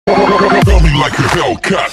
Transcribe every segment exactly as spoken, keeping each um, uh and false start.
Dummy like a Hellcat.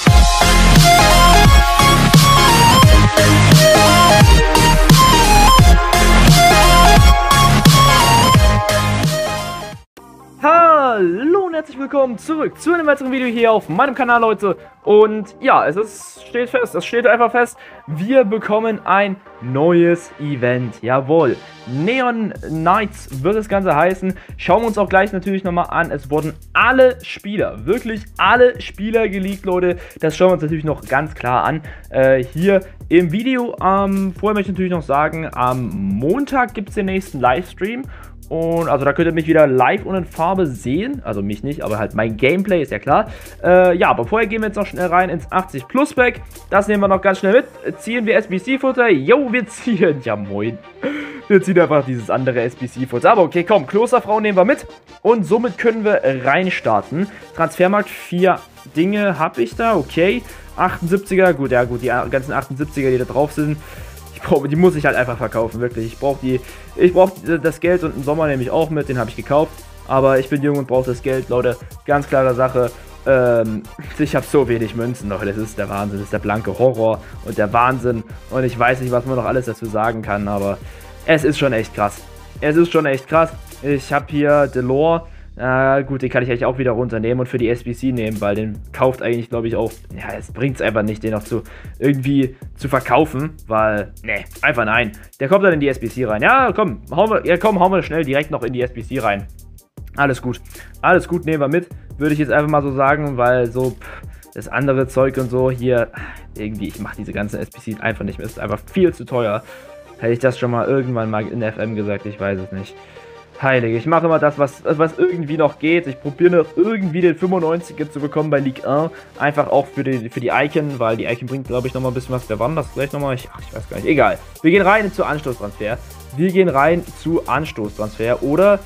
Hallo und herzlich willkommen zurück zu einem weiteren Video hier auf meinem Kanal, Leute. Und ja, es ist, steht fest, es steht einfach fest, wir bekommen ein neues Event. Jawohl, Neon Knights wird das Ganze heißen. Schauen wir uns auch gleich natürlich nochmal an. Es wurden alle Spieler, wirklich alle Spieler geleakt, Leute. Das schauen wir uns natürlich noch ganz klar an. Äh, hier im Video. Ähm, vorher möchte ich natürlich noch sagen, am Montag gibt es den nächsten Livestream. Und also da könnt ihr mich wieder live und in Farbe sehen. Also mich nicht, aber halt mein Gameplay, ist ja klar. Äh, ja, aber vorher gehen wir jetzt noch schnell rein ins achtzig Plus Pack. Das nehmen wir noch ganz schnell mit. Ziehen wir S B C-Futter. Jo, wir ziehen. Ja, moin. Wir ziehen einfach dieses andere S B C-Futter. Aber okay, komm, Klosterfrau nehmen wir mit. Und somit können wir reinstarten. Transfermarkt, vier Dinge habe ich da. Okay. achtundsiebziger. Gut, ja gut, die ganzen achtundsiebziger, die da drauf sind. Die muss ich halt einfach verkaufen, wirklich. Ich brauche die, ich brauche das Geld und im Sommer nehme ich auch mit, den habe ich gekauft. Aber ich bin jung und brauche das Geld, Leute. Ganz klare Sache. Ähm, ich habe so wenig Münzen, Leute. Das ist der Wahnsinn, das ist der blanke Horror und der Wahnsinn. Und ich weiß nicht, was man noch alles dazu sagen kann, aber es ist schon echt krass. Es ist schon echt krass. Ich habe hier Delore. Äh, gut, den kann ich eigentlich auch wieder runternehmen und für die S B C nehmen, weil den kauft eigentlich, glaube ich, auch, ja, es bringt es einfach nicht, den noch zu, irgendwie zu verkaufen, weil, ne, einfach nein. Der kommt dann in die S B C rein. Ja, komm, hauen wir, ja, komm, hauen wir schnell direkt noch in die S B C rein. Alles gut, alles gut, nehmen wir mit, würde ich jetzt einfach mal so sagen, weil so, pff, das andere Zeug und so hier, irgendwie, ich mache diese ganzen S B C einfach nicht mehr, ist einfach viel zu teuer. Hätte ich das schon mal irgendwann mal in F M gesagt, ich weiß es nicht. Heilige, ich mache immer das, was, was irgendwie noch geht. Ich probiere noch irgendwie den fünfundneunziger zu bekommen bei Ligue eins. Einfach auch für die, für die Icon, weil die Icon bringt, glaube ich, nochmal ein bisschen was. Wer war denn das gleich nochmal? Ich, ach, ich weiß gar nicht. Egal. Wir gehen rein zu Anstoßtransfer. Wir gehen rein zu Anstoßtransfer. Oder,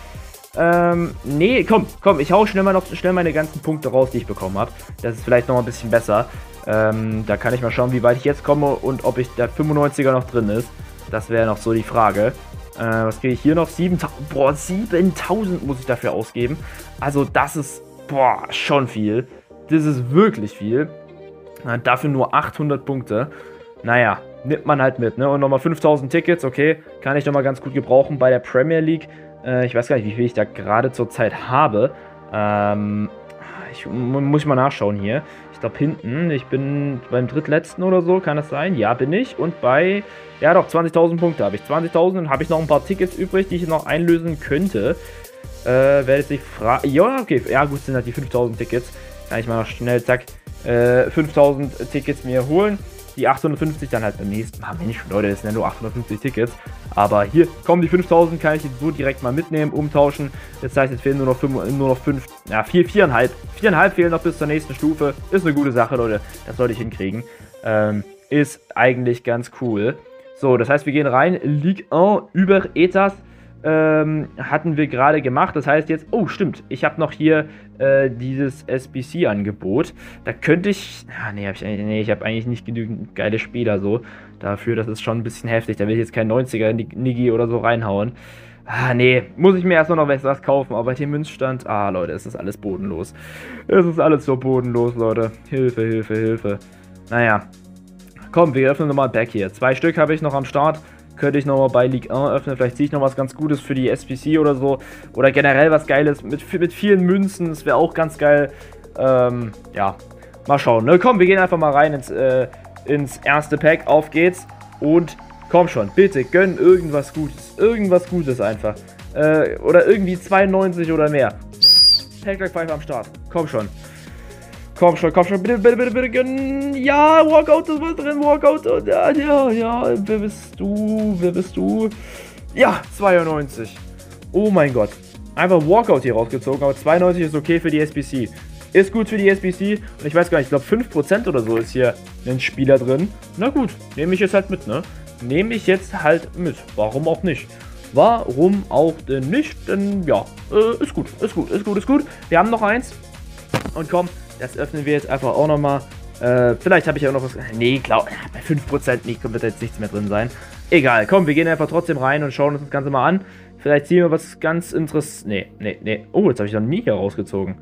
ähm, nee, komm, komm, ich hau schnell mal noch schnell meine ganzen Punkte raus, die ich bekommen habe. Das ist vielleicht nochmal ein bisschen besser. Ähm, da kann ich mal schauen, wie weit ich jetzt komme und ob ich der fünfundneunziger noch drin ist. Das wäre noch so die Frage. Äh, was kriege ich hier noch? siebentausend. Boah, siebentausend muss ich dafür ausgeben. Also das ist, boah, schon viel. Das ist wirklich viel. Äh, dafür nur achthundert Punkte. Naja, nimmt man halt mit, ne? Und nochmal fünftausend Tickets, okay. Kann ich nochmal ganz gut gebrauchen bei der Premier League. Äh, ich weiß gar nicht, wie viel ich da gerade zurzeit habe. Ähm, ich muss ich mal nachschauen hier. Ich glaube hinten, ich bin beim drittletzten oder so, kann das sein? Ja, bin ich. Und bei, ja doch, zwanzigtausend Punkte habe ich. zwanzigtausend und habe ich noch ein paar Tickets übrig, die ich noch einlösen könnte. Äh, werde sich fragen. Ja, okay, ja gut, sind halt die fünftausend Tickets. Kann ich mal noch schnell, zack, äh, fünftausend Tickets mir holen. Die achthundertfünfzig dann halt beim nächsten Mal. Mensch, Leute, das sind ja nur achthundertfünfzig Tickets. Aber hier kommen die fünftausend, kann ich jetzt so direkt mal mitnehmen, umtauschen. Das heißt, jetzt fehlen nur noch fünf, nur noch fünf, ja, vier, viereinhalb. Viereinhalb fehlen noch bis zur nächsten Stufe. Ist eine gute Sache, Leute. Das sollte ich hinkriegen. Ähm, ist eigentlich ganz cool. So, das heißt, wir gehen rein. Ligue eins über Etas. Ähm, hatten wir gerade gemacht. Das heißt jetzt, oh stimmt, ich habe noch hier äh, dieses S B C-Angebot. Da könnte ich, ah, nee, hab ich, nee, ich habe eigentlich nicht genügend geile Spieler so dafür. Das ist schon ein bisschen heftig. Da will ich jetzt kein neunziger Nigi oder so reinhauen. Ah, nee, muss ich mir erstmal noch was kaufen. Aber bei dem Münzstand, ah, Leute, es ist alles bodenlos. Es ist alles so bodenlos, Leute. Hilfe, Hilfe, Hilfe. Naja, komm, wir öffnen nochmal Back hier. Zwei Stück habe ich noch am Start. Könnte ich nochmal bei Ligue eins öffnen. Vielleicht ziehe ich noch was ganz Gutes für die S B C oder so. Oder generell was Geiles mit, mit vielen Münzen. Das wäre auch ganz geil. Ähm, ja, mal schauen. Ne? Komm, wir gehen einfach mal rein ins, äh, ins erste Pack. Auf geht's. Und komm schon, bitte gönn irgendwas Gutes. Irgendwas Gutes einfach. Äh, oder irgendwie zweiundneunzig oder mehr. Pack like fünf am Start. Komm schon. Komm schon, komm schon, bitte, bitte, bitte, bitte, gönnen. Ja, Walkout, das war drin, Walkout. Ja, ja, ja, wer bist du, wer bist du? Ja, zweiundneunzig. Oh mein Gott. Einfach Walkout hier rausgezogen, aber zweiundneunzig ist okay für die S B C. Ist gut für die S B C. Und ich weiß gar nicht, ich glaube fünf Prozent oder so ist hier ein Spieler drin. Na gut, nehme ich jetzt halt mit, ne? Nehme ich jetzt halt mit. Warum auch nicht? Warum auch denn nicht? Denn ja, äh, ist gut, ist gut, ist gut, ist gut. Wir haben noch eins. Und komm, das öffnen wir jetzt einfach auch nochmal. Äh, vielleicht habe ich auch noch was. Nee, klar, bei fünf Prozent nicht, wird jetzt nichts mehr drin sein. Egal, komm, wir gehen einfach trotzdem rein und schauen uns das Ganze mal an. Vielleicht ziehen wir was ganz interessantes. Nee, nee, nee. Oh, jetzt habe ich noch nie hier rausgezogen. Ich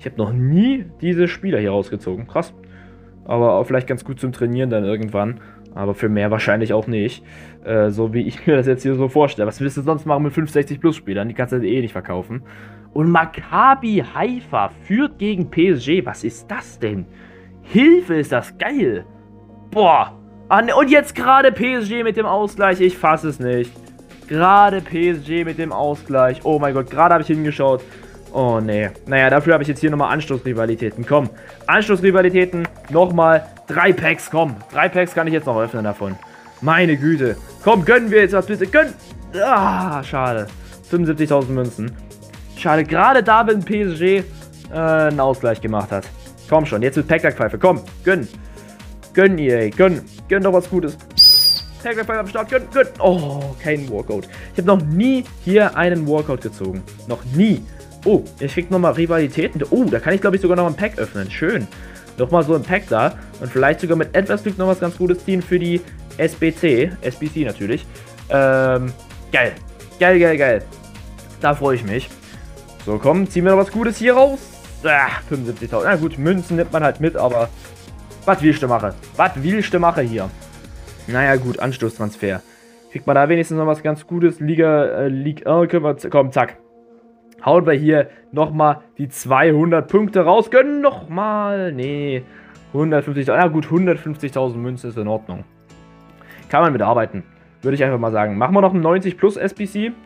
Ich habe noch nie diese Spieler hier rausgezogen. Krass. Aber auch vielleicht ganz gut zum Trainieren dann irgendwann. Aber für mehr wahrscheinlich auch nicht. Äh, so wie ich mir das jetzt hier so vorstelle. Was willst du sonst machen mit fünfundsechzig Plus Spielern? Die kannst du eh nicht verkaufen. Und Maccabi Haifa führt gegen P S G. Was ist das denn? Hilfe, ist das geil. Boah. Und jetzt gerade P S G mit dem Ausgleich. Ich fasse es nicht. Gerade P S G mit dem Ausgleich. Oh mein Gott, gerade habe ich hingeschaut. Oh nee. Naja, dafür habe ich jetzt hier nochmal Anstoßrivalitäten. Komm, Anstoßrivalitäten. Nochmal drei Packs. Komm, drei Packs kann ich jetzt noch öffnen davon. Meine Güte. Komm, gönnen wir jetzt was bitte. Gönn. Ah, schade. fünfundsiebzigtausend Münzen. Schade, gerade da, wenn P S G äh, einen Ausgleich gemacht hat. Komm schon, jetzt wird Pack-Pfeife. Komm, gönn. Gönn, E A. Gönn. Gönn doch was Gutes. Pack-Pfeife am Start. Gönn, gönn. Oh, kein Walkout. Ich habe noch nie hier einen Walkout gezogen. Noch nie. Oh, ich krieg nochmal Rivalitäten. Oh, da kann ich, glaube ich, sogar noch ein Pack öffnen. Schön. Nochmal so ein Pack da. Und vielleicht sogar mit etwas Glück noch was ganz Gutes ziehen für die S B C. S B C natürlich. Ähm, geil. Geil, geil, geil. Da freue ich mich. So, komm, ziehen wir noch was Gutes hier raus. Ah, fünfundsiebzigtausend. Na gut, Münzen nimmt man halt mit, aber was willst du machen? Was willst du machen hier? Naja, gut, Anstoßtransfer. Kriegt man da wenigstens noch was ganz Gutes? Liga, äh, Liga, äh, können wir, komm, zack. Hauen wir hier nochmal die zweihundert Punkte raus. Gönnen nochmal. Nee. hundertfünfzigtausend. Ja gut, hundertfünfzigtausend Münzen ist in Ordnung. Kann man mitarbeiten. Würde ich einfach mal sagen. Machen wir noch einen neunzig plus S B C.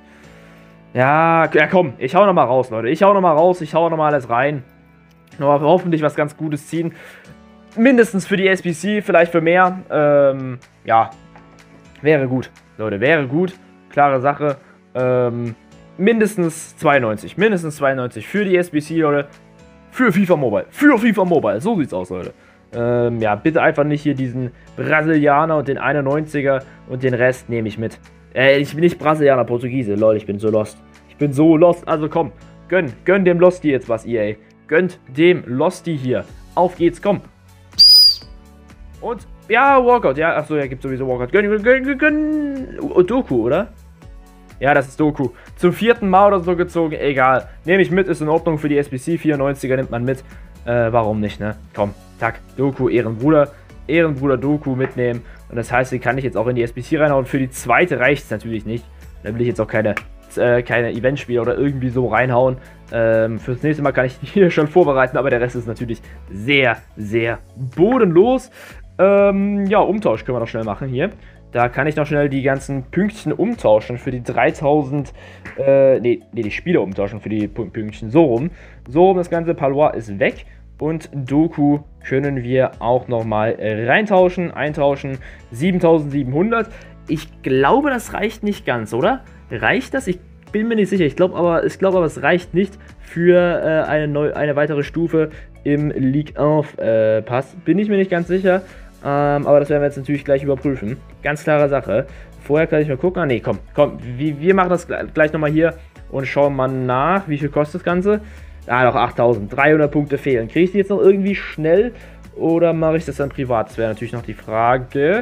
Ja, ja komm. Ich hau nochmal raus, Leute. Ich hau nochmal raus. Ich hau nochmal alles rein. Nochmal hoffentlich was ganz Gutes ziehen. Mindestens für die S B C. Vielleicht für mehr. Ähm, ja. Wäre gut. Leute, wäre gut. Klare Sache. Ähm... Mindestens zweiundneunzig. Mindestens zweiundneunzig für die S B C, Leute. Für FIFA Mobile. Für FIFA Mobile. So sieht's aus, Leute. Ähm, ja, bitte einfach nicht hier diesen Brasilianer und den einundneunziger und den Rest nehme ich mit. Äh, ich bin nicht Brasilianer, Portugiese. Leute, ich bin so lost. Ich bin so lost. Also komm, gönn. Gönn dem Losty jetzt was, E A. Gönnt dem Losty hier. Auf geht's, komm. Und, ja, Walkout. Ja, achso, ja, gibt sowieso Walkout. Gönn, gönn, gönn, gönn. Doku, oder? Ja, das ist Doku. Zum vierten Mal oder so gezogen, egal. Nehme ich mit, ist in Ordnung für die S B C. vierundneunziger nimmt man mit. Äh, warum nicht, ne? Komm, tack. Doku, Ehrenbruder. Ehrenbruder Doku mitnehmen. Und das heißt, die kann ich jetzt auch in die S B C reinhauen. Für die zweite reicht es natürlich nicht. Da will ich jetzt auch keine, äh, keine Eventspiele oder irgendwie so reinhauen. Ähm, fürs nächste Mal kann ich die hier schon vorbereiten. Aber der Rest ist natürlich sehr, sehr bodenlos. Ähm, ja, Umtausch können wir noch schnell machen hier. Da kann ich noch schnell die ganzen Pünktchen umtauschen für die dreitausend, äh, nee, nee, die Spieler umtauschen für die Pünktchen, so rum. So rum das ganze, Palois ist weg und Doku können wir auch nochmal reintauschen, eintauschen, siebentausendsiebenhundert. Ich glaube, das reicht nicht ganz, oder? Reicht das? Ich bin mir nicht sicher, ich glaube aber, ich glaube aber, es reicht nicht für äh, eine, neu, eine weitere Stufe im Ligue eins äh, Pass, bin ich mir nicht ganz sicher. Ähm, aber das werden wir jetzt natürlich gleich überprüfen. Ganz klare Sache. Vorher kann ich mal gucken. Ah, nee, komm, komm. Wir, wir machen das gleich nochmal hier und schauen mal nach. Wie viel kostet das Ganze? Ah, noch achttausend. dreihundert Punkte fehlen. Kriege ich die jetzt noch irgendwie schnell oder mache ich das dann privat? Das wäre natürlich noch die Frage.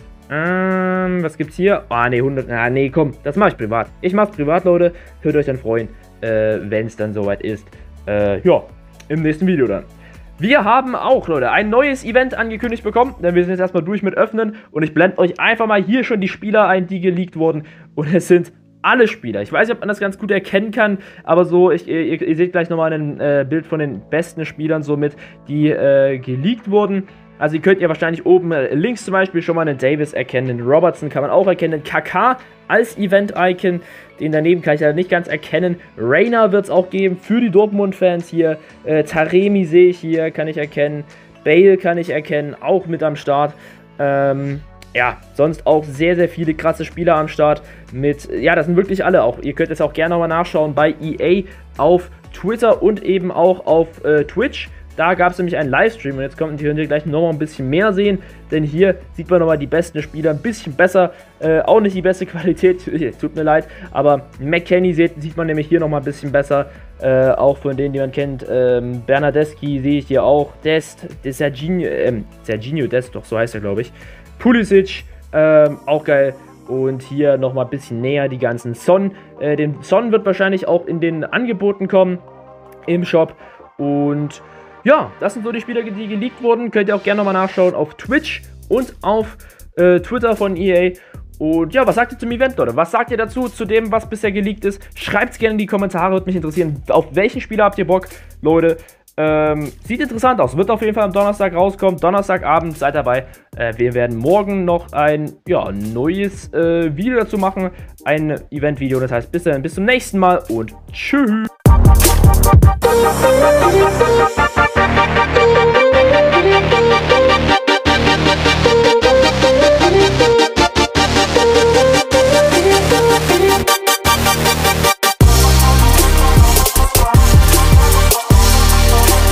Ähm, was gibt's hier? Ah, nee, hundert. Ah, nee, komm. Das mache ich privat. Ich mache es privat, Leute. Könnt euch dann freuen, äh, wenn es dann soweit ist. Äh, ja, im nächsten Video dann. Wir haben auch, Leute, ein neues Event angekündigt bekommen, denn wir sind jetzt erstmal durch mit Öffnen und ich blende euch einfach mal hier schon die Spieler ein, die geleakt wurden und es sind alle Spieler. Ich weiß nicht, ob man das ganz gut erkennen kann, aber so, ich, ihr, ihr seht gleich nochmal ein äh, Bild von den besten Spielern somit, die äh, geleakt wurden. Also ihr könnt ja wahrscheinlich oben äh, links zum Beispiel schon mal einen Davis erkennen, den Robertson kann man auch erkennen, K K als Event-Icon, den daneben kann ich ja nicht ganz erkennen. Reina wird es auch geben für die Dortmund-Fans hier, äh, Taremi sehe ich hier, kann ich erkennen, Bale kann ich erkennen, auch mit am Start. Ähm, ja, sonst auch sehr, sehr viele krasse Spieler am Start mit, ja, das sind wirklich alle auch. Ihr könnt es auch gerne nochmal nachschauen bei E A auf Twitter und eben auch auf äh, Twitch. Da gab es nämlich einen Livestream und jetzt könnt ihr gleich nochmal ein bisschen mehr sehen, denn hier sieht man nochmal die besten Spieler ein bisschen besser, äh, auch nicht die beste Qualität, tut mir leid, aber McKennie sieht, sieht man nämlich hier nochmal ein bisschen besser, äh, auch von denen, die man kennt, ähm, Bernardeschi sehe ich hier auch, Dest, Dest Serginho, ähm, Serginho Dest, doch so heißt er glaube ich, Pulisic, ähm, auch geil. Und hier nochmal ein bisschen näher die ganzen Son, äh, den Son wird wahrscheinlich auch in den Angeboten kommen im Shop. Und ja, das sind so die Spiele, die geleakt wurden. Könnt ihr auch gerne nochmal nachschauen auf Twitch und auf äh, Twitter von E A. Und ja, was sagt ihr zum Event, Leute? Was sagt ihr dazu, zu dem, was bisher geleakt ist? Schreibt es gerne in die Kommentare, würde mich interessieren. Auf welchen Spieler habt ihr Bock, Leute? Ähm, sieht interessant aus. Wird auf jeden Fall am Donnerstag rauskommen. Donnerstagabend, seid dabei. Äh, wir werden morgen noch ein ja, neues äh, Video dazu machen. Ein Event-Video. Das heißt, bis dann, bis zum nächsten Mal und tschüss.